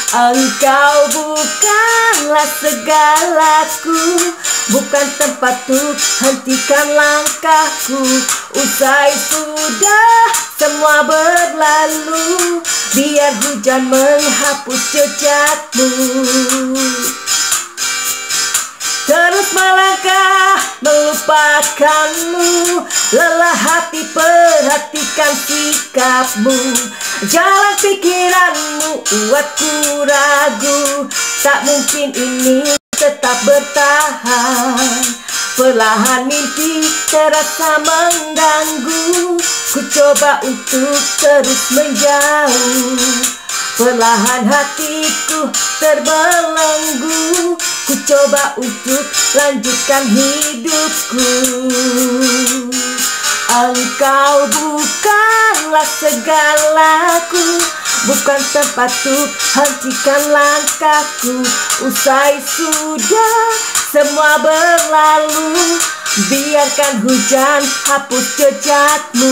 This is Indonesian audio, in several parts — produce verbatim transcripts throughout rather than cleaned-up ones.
Engkau bukanlah segalaku, bukan tempat untuk hentikan langkahku. Usai sudah semua berlalu, biar hujan menghapus jejakmu. Terus melangkah melupakanmu, lelah hati perhatikan sikapmu. Jalan pikiranmu buatku ragu, tak mungkin ini tetap bertahan. Perlahan mimpi terasa mengganggu, ku coba untuk terus menjauh. Perlahan hatiku terbelenggu, ku coba untuk lanjutkan hidupku. Engkau bukanlah segalaku, bukan tempat untuk hentikan langkahku. Usai sudah semua berlalu, biarkan hujan hapus jejakmu.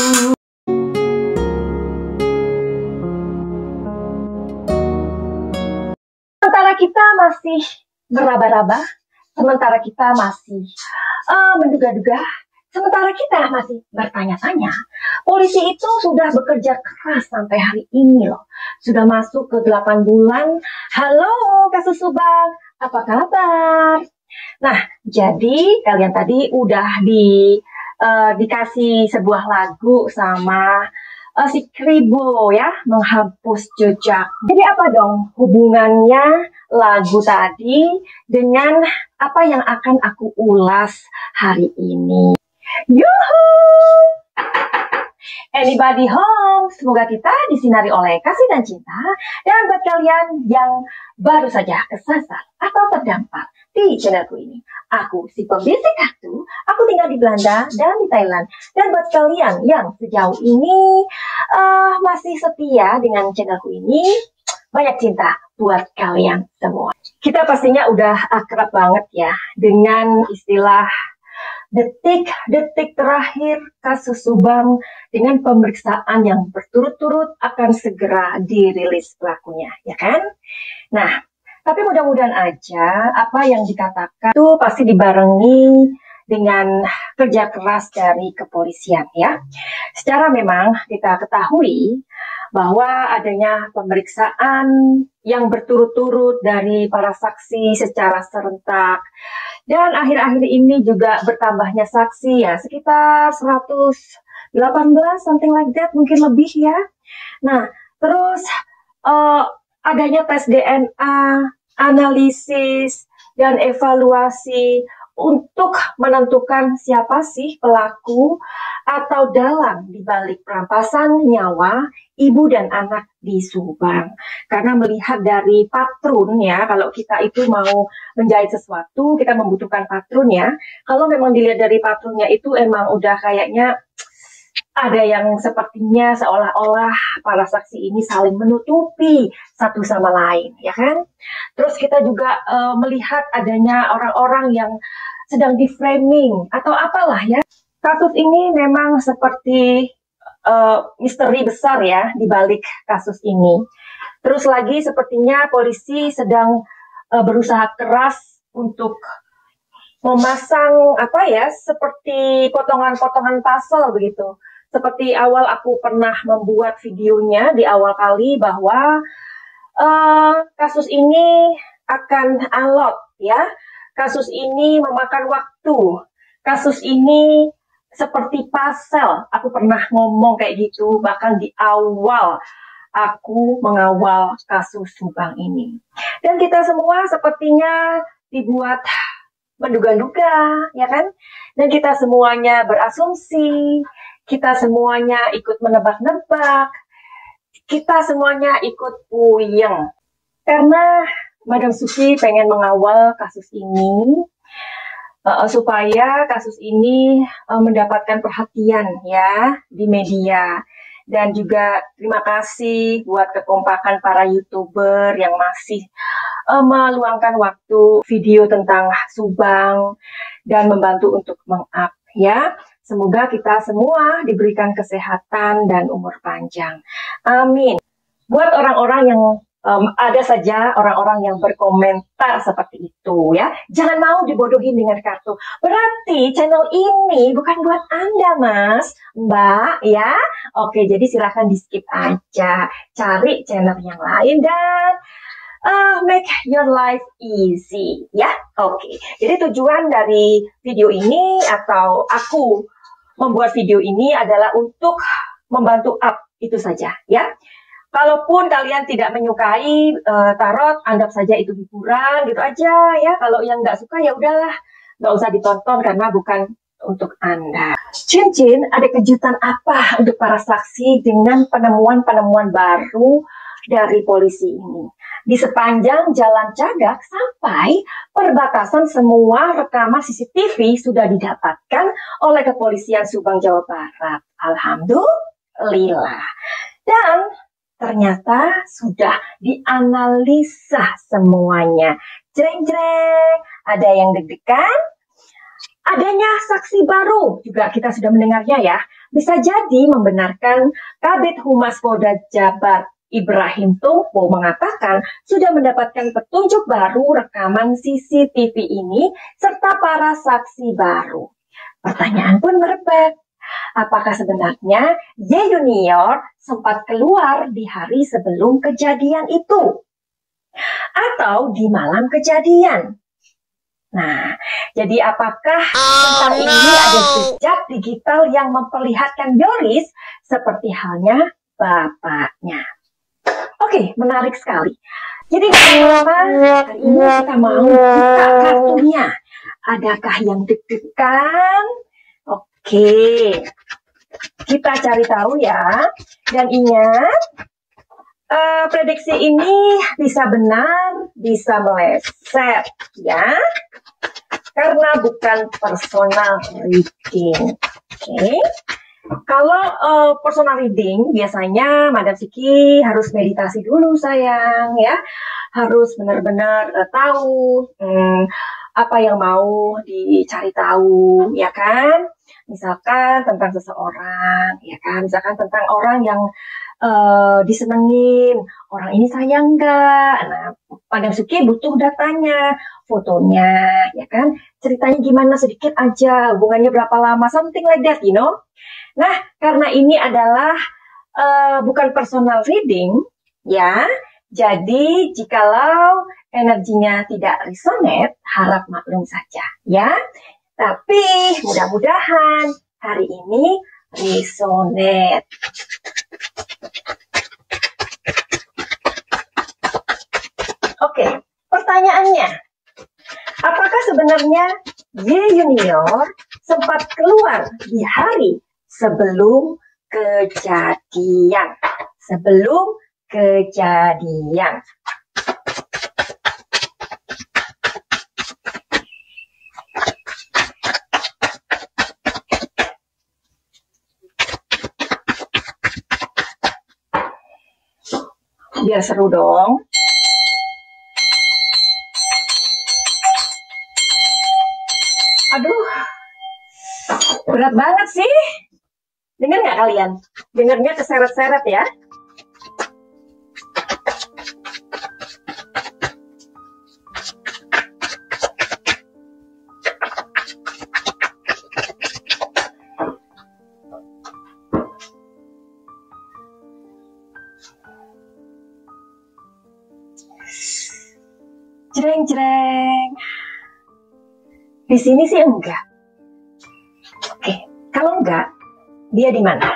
Sementara kita masih meraba-raba, sementara kita masih uh, menduga-duga, sementara kita masih bertanya-tanya, polisi itu sudah bekerja keras sampai hari ini loh. Sudah masuk ke delapan bulan. Halo kasus Subang, apa kabar? Nah, jadi kalian tadi udah di uh, dikasih sebuah lagu sama uh, si Kribo ya, menghapus jejak. Jadi apa dong hubungannya lagu tadi dengan apa yang akan aku ulas hari ini? Yuhu! Anybody home? Semoga kita disinari oleh kasih dan cinta. Dan buat kalian yang baru saja kesasar atau terdampar di channelku ini, aku si pembisik kartu, aku tinggal di Belanda dan di Thailand. Dan buat kalian yang sejauh ini uh, masih setia dengan channelku ini, banyak cinta buat kalian semua. Kita pastinya udah akrab banget ya dengan istilah detik-detik terakhir kasus Subang dengan pemeriksaan yang berturut-turut akan segera dirilis pelakunya, ya kan? Nah, tapi mudah-mudahan aja apa yang dikatakan itu pasti dibarengi dengan kerja keras dari kepolisian ya. Secara memang kita ketahui bahwa adanya pemeriksaan yang berturut-turut dari para saksi secara serentak. Dan akhir-akhir ini juga bertambahnya saksi ya, sekitar seratus delapan belas, something like that, mungkin lebih ya. Nah, terus uh, adanya tes D N A, analisis, dan evaluasi untuk menentukan siapa sih pelaku atau dalang dibalik perampasan nyawa ibu dan anak di Subang. Karena melihat dari patron ya, kalau kita itu mau menjahit sesuatu, kita membutuhkan patron ya. Kalau memang dilihat dari patronnya itu emang udah kayaknya ada yang sepertinya seolah-olah para saksi ini saling menutupi satu sama lain, ya kan? Terus kita juga uh, melihat adanya orang-orang yang sedang di framing atau apalah ya. Kasus ini memang seperti uh, misteri besar ya di balik kasus ini. Terus lagi sepertinya polisi sedang uh, berusaha keras untuk memasang apa ya, seperti potongan-potongan puzzle begitu. Seperti awal aku pernah membuat videonya di awal kali bahwa uh, kasus ini akan alot ya. Kasus ini memakan waktu. Kasus ini seperti puzzle. Aku pernah ngomong kayak gitu bahkan di awal aku mengawal kasus Subang ini. Dan kita semua sepertinya dibuat menduga-duga, ya kan? Dan kita semuanya berasumsi, kita semuanya ikut menebak-nebak, kita semuanya ikut puyeng. Karena Madam Suki pengen mengawal kasus ini uh, supaya kasus ini uh, mendapatkan perhatian ya di media. Dan juga terima kasih buat kekompakan para YouTuber yang masih uh, meluangkan waktu video tentang Subang dan membantu untuk meng-up ya. Semoga kita semua diberikan kesehatan dan umur panjang. Amin. Buat orang-orang yang Um, ada saja orang-orang yang berkomentar seperti itu ya. Jangan mau dibodohin dengan kartu. Berarti channel ini bukan buat Anda, Mas, Mbak, ya. Oke, jadi silahkan di skip aja. Cari channel yang lain dan uh, make your life easy, ya. Oke, jadi tujuan dari video ini atau aku membuat video ini adalah untuk membantu up, itu saja, ya. Kalaupun kalian tidak menyukai uh, tarot, anggap saja itu hiburan, gitu aja ya. Kalau yang nggak suka ya udahlah, nggak usah ditonton karena bukan untuk Anda. Cincin, ada kejutan apa untuk para saksi dengan penemuan-penemuan baru dari polisi ini? Di sepanjang Jalan Cagak sampai perbatasan, semua rekaman C C T V sudah didapatkan oleh Kepolisian Subang, Jawa Barat. Alhamdulillah. Dan ternyata sudah dianalisa semuanya. Jreng-jreng, ada yang deg-degan. Adanya saksi baru juga kita sudah mendengarnya ya. Bisa jadi membenarkan Kabid Humas Polda Jabar Ibrahim Tumpo mengatakan sudah mendapatkan petunjuk baru rekaman C C T V ini serta para saksi baru. Pertanyaan pun merebak. Apakah sebenarnya Y Junior sempat keluar di hari sebelum kejadian itu? Atau di malam kejadian? Nah, jadi apakah tentang ini ada jejak digital yang memperlihatkan Yoris seperti halnya bapaknya? Oke, menarik sekali. Jadi hari ini kita mau buka kartunya. Adakah yang deg-degan? Oke, kita cari tahu ya. Dan ingat, uh, prediksi ini bisa benar, bisa meleset ya. Karena bukan personal reading. Oke. Kalau uh, personal reading, biasanya Madam Siki harus meditasi dulu sayang ya. Harus benar-benar uh, tahu hmm, apa yang mau dicari tahu, ya kan? Misalkan tentang seseorang, ya kan? Misalkan tentang orang yang uh, disenengin, orang ini sayang nggak? Nah, Madam Suki butuh datanya, fotonya, ya kan? Ceritanya gimana sedikit aja, hubungannya berapa lama, something like that, you know? Nah, karena ini adalah uh, bukan personal reading, ya. Jadi, jikalau energinya tidak resonate, harap maklum saja, ya. Tapi mudah-mudahan hari ini resonate. Oke, pertanyaannya. Apakah sebenarnya Y Junior sempat keluar di hari sebelum kejadian? Sebelum kejadian. Biar seru dong. Aduh, berat banget sih. Dengar nggak kalian? Dengarnya keseret-seret ya. Jreng-jreng. Di sini sih enggak. Oke, kalau enggak, dia di mana?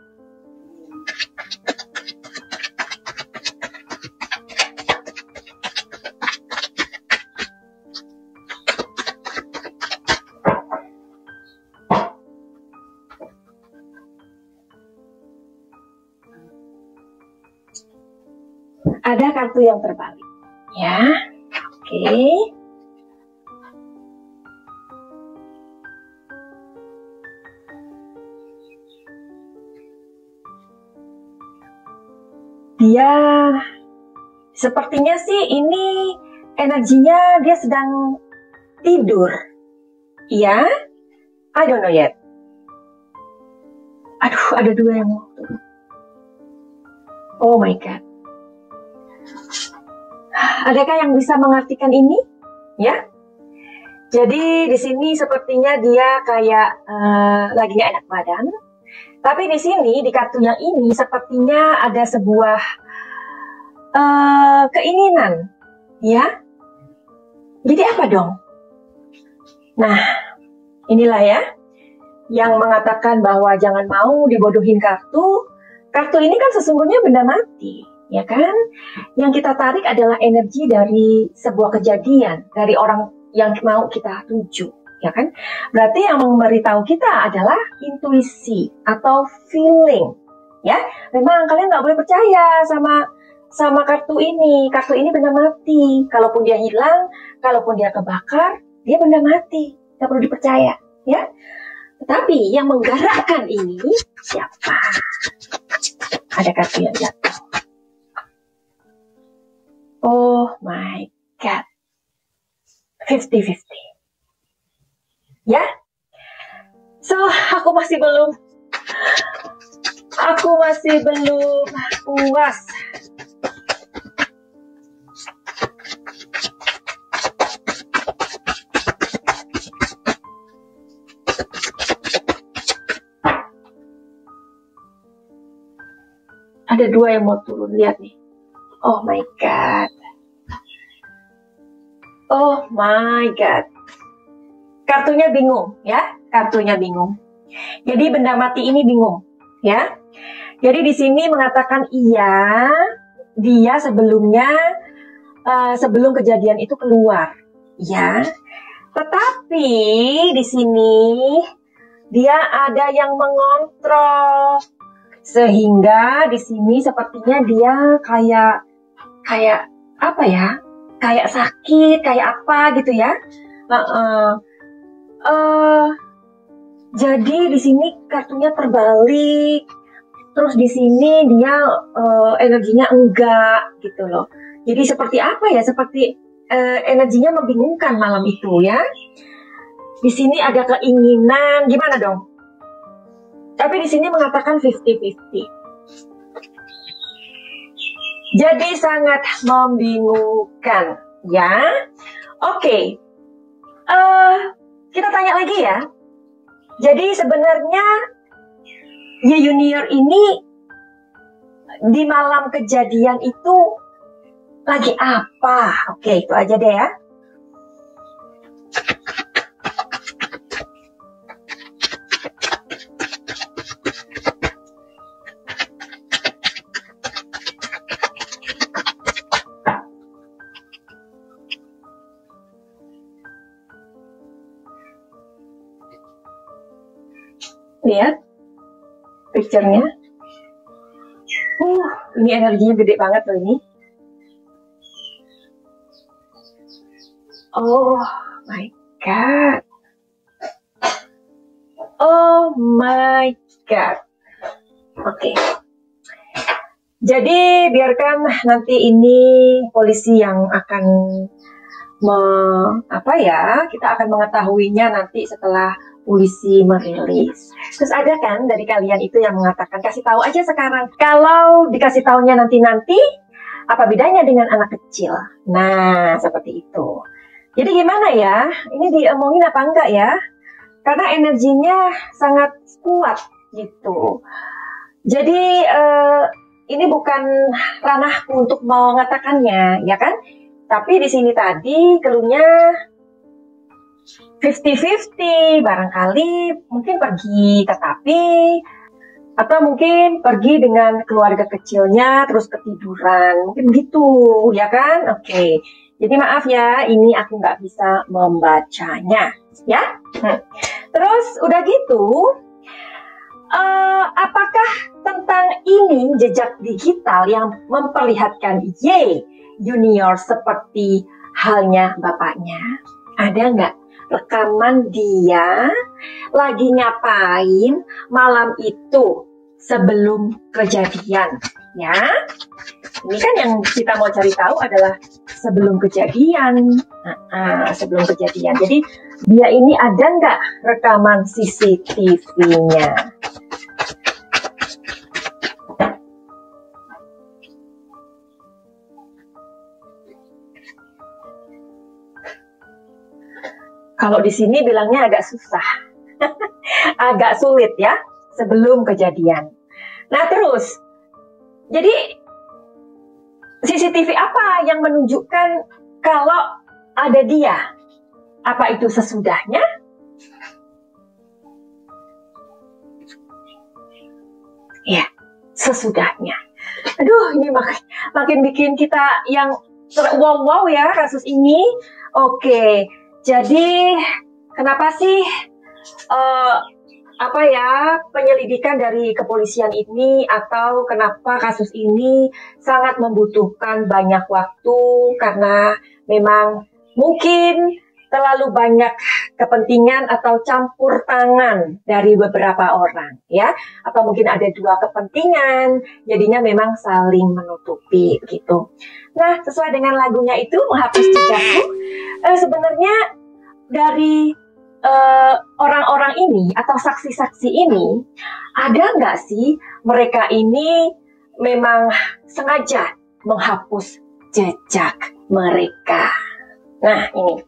Ada kartu yang terbalik, ya. Oke. Dia sepertinya sih ini energinya dia sedang tidur. Iya? I don't know yet. Aduh, ada dua yang mau turun. Oh my God. adakah yang bisa mengartikan ini? Ya. Jadi di sini sepertinya dia kayak uh, lagi nggak enak badan. Tapi di sini di kartu yang ini sepertinya ada sebuah uh, keinginan, ya. Jadi apa dong? Nah, inilah ya yang mengatakan bahwa jangan mau dibodohin kartu. Kartu ini kan sesungguhnya benda mati, ya kan? Yang kita tarik adalah energi dari sebuah kejadian, dari orang yang mau kita tuju, ya kan? Berarti yang memberitahu kita adalah intuisi atau feeling, ya. Memang kalian nggak boleh percaya sama sama kartu ini. Kartu ini benda mati. Kalaupun dia hilang, kalaupun dia kebakar, dia benda mati. Nggak perlu dipercaya, ya. Tetapi yang menggerakkan ini siapa? Ada kartu yang jatuh. Oh my God. fifty fifty. Ya. So, aku masih belum aku masih belum puas. Ada dua yang mau turun, lihat nih. Oh my God. Oh my God. Kartunya bingung, ya. Kartunya bingung. Jadi benda mati ini bingung, ya. Jadi di sini mengatakan iya, dia sebelumnya uh, sebelum kejadian itu keluar, ya. Tetapi di sini dia ada yang mengontrol, sehingga di sini sepertinya dia kayak kayak apa ya? Kayak sakit, kayak apa gitu ya. Uh, uh, uh, jadi di sini kartunya terbalik. Terus di sini dia uh, energinya enggak gitu loh. Jadi seperti apa ya? Seperti uh, energinya membingungkan malam itu ya. Di sini ada keinginan, gimana dong? Tapi di sini mengatakan fifty fifty. Jadi sangat membingungkan, ya. Oke, okay. uh, kita tanya lagi ya. Jadi sebenarnya Ye Junior ini di malam kejadian itu lagi apa? Oke, okay, itu aja deh ya. Lihat picture-nya. Uh, ini energinya gede banget loh ini. Oh my God. Oh my God. Oke. Okay. Jadi biarkan nanti ini polisi yang akan me, apa ya? Kita akan mengetahuinya nanti setelah polisi merilis. Terus ada kan dari kalian itu yang mengatakan kasih tahu aja sekarang. Kalau dikasih tahunya nanti-nanti, apa bedanya dengan anak kecil? Nah, seperti itu. Jadi gimana ya? Ini diomongin apa enggak ya? Karena energinya sangat kuat gitu. Jadi eh, ini bukan ranahku untuk mengatakannya, ya kan? Tapi di sini tadi keluhnya fifty fifty, barangkali mungkin pergi tetapi atau mungkin pergi dengan keluarga kecilnya terus ketiduran, mungkin gitu ya kan. Oke, okay. Jadi maaf ya, ini aku nggak bisa membacanya ya. hmm. Terus udah gitu uh, apakah tentang ini jejak digital yang memperlihatkan Ye Junior seperti halnya bapaknya? Ada nggak rekaman dia lagi ngapain malam itu sebelum kejadian, ya? Ini kan yang kita mau cari tahu adalah sebelum kejadian, nah, nah, sebelum kejadian. Jadi dia ini ada nggak rekaman C C T V-nya? kalau di sini bilangnya agak susah, agak sulit ya, sebelum kejadian. Nah terus, jadi C C T V apa yang menunjukkan kalau ada dia? Apa itu sesudahnya? Ya, sesudahnya. Aduh, ini makin, makin bikin kita yang wow-wow ya kasus ini. Oke, jadi kenapa sih uh, apa ya penyelidikan dari kepolisian ini, atau kenapa kasus ini sangat membutuhkan banyak waktu? Karena memang mungkin terlalu banyak kepentingan atau campur tangan dari beberapa orang ya, atau mungkin ada dua kepentingan, jadinya memang saling menutupi gitu. Nah, sesuai dengan lagunya itu, Menghapus Jejakku, eh, sebenarnya dari orang-orang uh, ini atau saksi-saksi ini, ada nggak sih mereka ini memang sengaja menghapus jejak mereka? Nah, ini.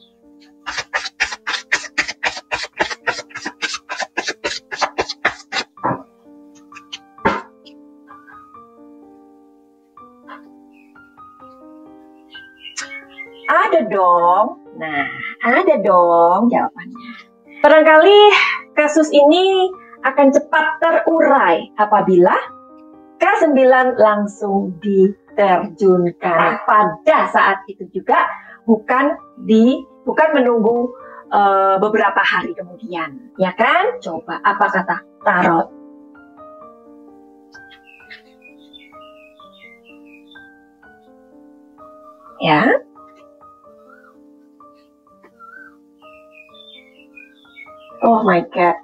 Ada dong. Nah, ada dong jawabannya. Barangkali kasus ini akan cepat terurai apabila K sembilan langsung diterjunkan pada saat itu juga, bukan di bukan menunggu uh, beberapa hari kemudian, ya kan? Coba apa kata Tarot? Ya. Oh my God.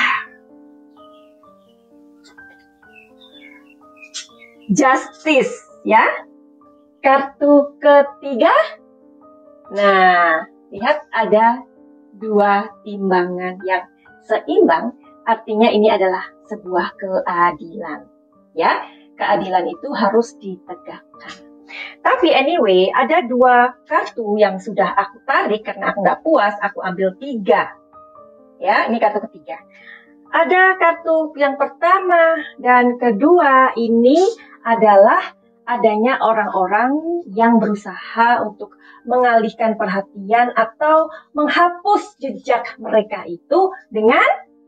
Justice, ya. Kartu ketiga. Nah, lihat ada dua timbangan yang seimbang. Artinya ini adalah sebuah keadilan. Ya, keadilan itu harus ditegakkan. Tapi anyway, ada dua kartu yang sudah aku tarik karena aku nggak puas. Aku ambil tiga. Ya, ini kartu ketiga. Ada kartu yang pertama dan kedua, ini adalah adanya orang-orang yang berusaha untuk mengalihkan perhatian atau menghapus jejak mereka itu dengan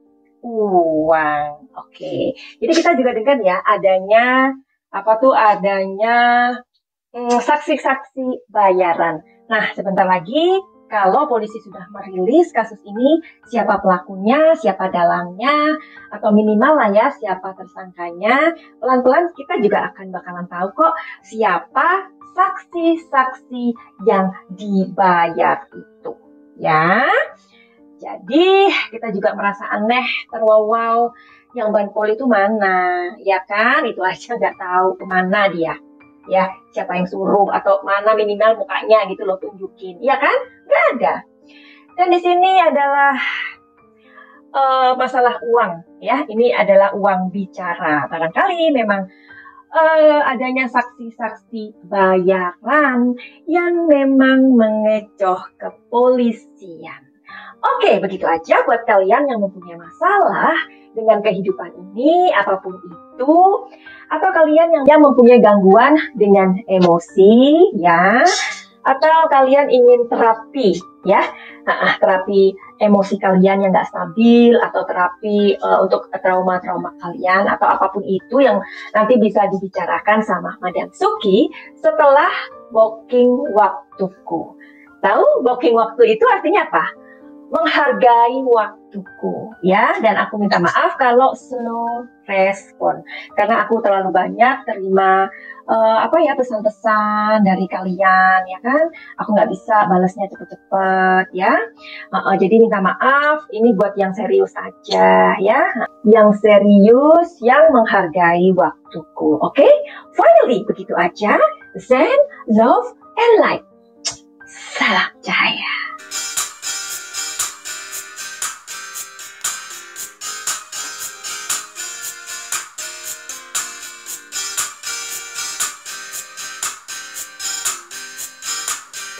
uang. Oke, jadi kita juga dengar ya adanya apa tuh adanya saksi-saksi hmm, bayaran. Nah, sebentar lagi kalau polisi sudah merilis kasus ini, siapa pelakunya, siapa dalangnya, atau minimal lah ya siapa tersangkanya, pelan-pelan kita juga akan bakalan tahu kok siapa saksi-saksi yang dibayar itu, ya. Jadi kita juga merasa aneh, terwow-wow, yang Banpol itu mana, ya kan? Itu aja nggak tahu kemana dia. Ya, siapa yang suruh atau mana minimal mukanya gitu loh tunjukin, ya kan? Nggak ada. Dan di sini adalah uh, masalah uang, ya. Ini adalah uang bicara. Barangkali memang uh, adanya saksi-saksi bayaran yang memang mengecoh kepolisian. Oke, begitu aja buat kalian yang mempunyai masalah dengan kehidupan ini, apapun itu, atau kalian yang, yang mempunyai gangguan dengan emosi, ya, atau kalian ingin terapi, ya, nah, terapi emosi kalian yang nggak stabil, atau terapi uh, untuk trauma-trauma kalian, atau apapun itu yang nanti bisa dibicarakan sama Madam Suki setelah booking waktuku. Tahu booking waktu itu artinya apa? Menghargai waktuku, ya, dan aku minta maaf kalau slow respon karena aku terlalu banyak terima uh, apa ya pesan-pesan dari kalian, ya kan, aku nggak bisa balasnya cepet-cepet, ya, uh, uh, jadi minta maaf, ini buat yang serius aja, ya, yang serius, yang menghargai waktuku, oke? Okay? Finally, begitu aja, Zen, love, and light. Salam cahaya.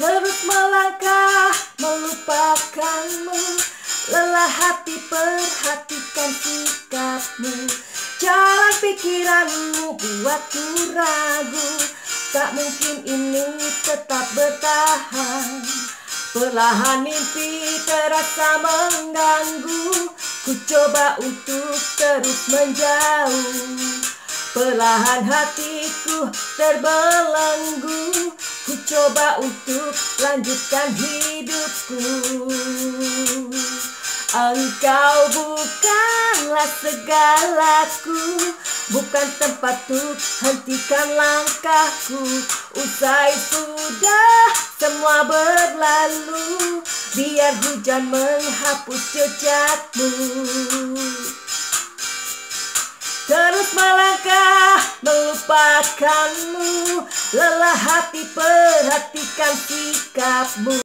terus melangkah melupakanmu. Lelah hati perhatikan sikapmu, jalan pikiranmu buatku ragu. Tak mungkin ini tetap bertahan. Perlahan mimpi terasa mengganggu. Ku coba untuk terus menjauh. Perlahan hatiku terbelenggu. Ku coba untuk lanjutkan hidupku. Engkau bukanlah segalaku, bukan tempat untuk hentikan langkahku. Usai sudah semua berlalu, biar hujan menghapus jejakmu. Terus melangkah melupakanmu, lelah hati perhatikan sikapmu.